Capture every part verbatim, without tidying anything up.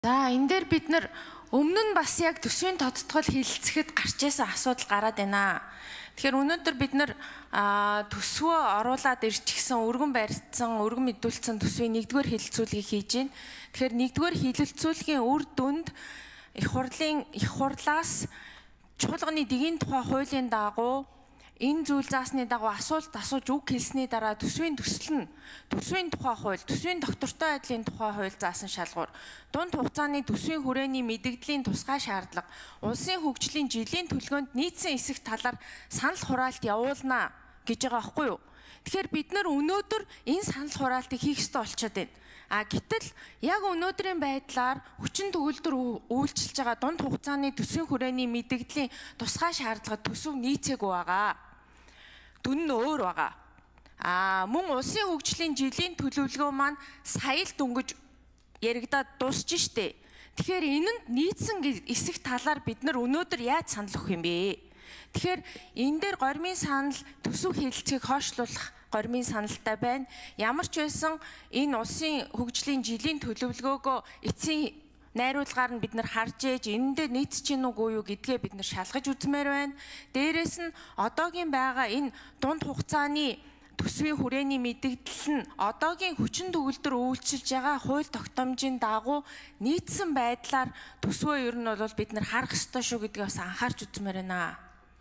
За энэ дээр бид нар өмнө нь бас яг төсвийн тодтгол хэлэлцэхэд гарч ирсэн асуудал гараад байна. Тэгэхээр өнөөдөр бид нар төсвөө оруулаад ирчихсэн, өргөн барьсан, өргөн мэдүүлсэн төсвийн нэгдүгээр хэлэлцүүлгийг хийж байна. Тэгэхээр нэгдүгээр хэлэлцүүлгийн үр дүнд их хурлын их хурлаас чуулганы дэгийн тухай хуулийн дагуу энэ зүйл заасны дагуу асуулт асууж үг хэлсний дараа төсвийн төсөл нь төсвийн тухай хууль, төсвийн доктортой байдлын тухай хууль заасан шалгуур, дунд хугацааны төсвийн хүрээний мэдэгдлийн тусгай шаардлага, улсын хөгжлийн жилийн төлгөөнд нийцсэн эсэх талаар санал хураалт явуулнаа гэж байгаа байхгүй юу? Тэгэхээр бид нар өнөөдөр энэ санал хураалтыг хийх ёстой болчиход байна. А гэтэл яг өнөөдрийн байдлаар хүчин төгөлдөр үйлчилж байгаа дунд хугацааны төсвийн хүрээний мэдэгдлийн тусгай шаардлага төсөв нийцээгүй байгаа. Дүн нь өөр байгаа. А мөн улсын хөгжлийн жилийн төлөвлөгөө маань сая л дөнгөж яригадаад дуусч штэ. Тэгэхээр энэнд нийцсэн эсэх талаар бид нар өнөөдөр яаж санал өгөх юм бэ? Тэгэхээр энэ дээр гормын санал төсөв хэлэлцэгийг хойшлуулах гормын саналтай байна. Ямар ч байсан энэ улсын хөгжлийн жилийн төлөвлөгөөгөө эцсийн найруулгаар нь бид нар харж ээж энэндээ нийцэж гин үгүй юу гэдгээ бид нар шалгаж үзмээр байна. Дээрээс нь одоогийн байгаа энэ дунд хугацааны төсвийн хүрээний мэдэгдэл нь одоогийн хүчин төгөлдөр үйлчилж байгаа хууль тогтоомжийн дагуу нийцсэн байдлаар төсвөө ер нь бол бид нар харах ёстой шүү гэдгээ бас анхаарч үзмээр байна.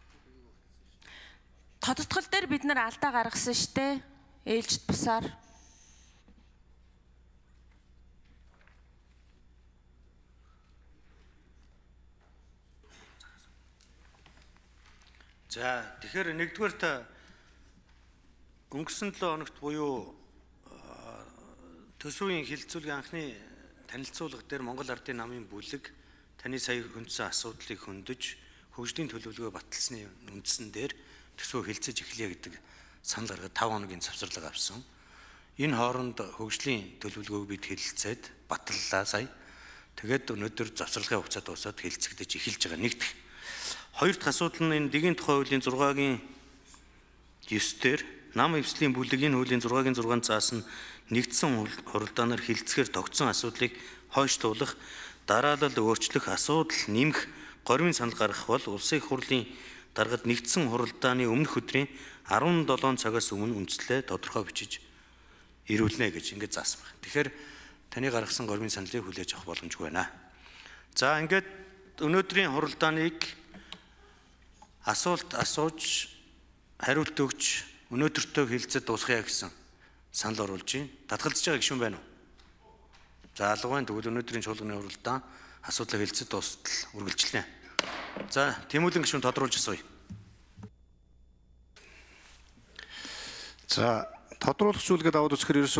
Тодтгол дээр бид нар алдаа гаргасан штэ. Ээлжид бусаар. За тэгэхээр нэгдүгээр та өнгөрсөн долоо хоногт буюу төсвийн хэлэлцүүлгийн анхны танилцуулга дээр Монгол Ардын намын бүлэг таны сая хүндсэн асуудлыг хөндөж хөгжлийн төлөвлөгөө баталсны үндсэн дээр төсвөө хэлэлцэж эхлэе гэдэг санал гаргаад таван хоногийн завсарлага авсан. Энэ хооронд хөгжлийн төлөвлөгөөг бид хэлэлцээд баталлаа сая. Тэгээд өнөөдөр завсарлагын хугацаа дуусаад хэлэлцэгдэж эхэлж байгаа нэгдэх. Хоёр дахь асуудал нь энэ дэгийн тухай хуулийн зургагийн девс дээр нам эвслийн бүлэг энэ хуулийн зургагийн зургаанд заасан нэгдсэн хуралдаанаар хэлэлцэхээр тогтсон асуудлыг хойшлуулах, дараалал өөрчлөх, асуудал нэмэх, гормын санал гаргах бол улсын их хурлын даргад нэгдсэн хуралдааны өмнөх өдрийн арван долоон цагаас өмнө үндслээ тодорхой бичиж ирүүлнэ гэж ингэж заасан байна. Тэгэхээр таны гаргасан гормын саналыг хүлээж авах боломжгүй байна. За ингээд өнөөдрийн хуралдааныг асуулт асууж хариулт өгч өнөөдөртөө хэлэлцэж дуусгая гэсэн санал оруулж байна. Татгалзаж байгаа гишүүн байна уу? За алга байна. Тэгвэл өнөөдрийн чуулганы хуралдаан асуудлыг хэлэлцэж дуустал үргэлжлэнэ. За Тэмүүлэн гишүүн тодруулж асууя. За тодруулах зүйлгээд аваад үзэхээр ерөөсөө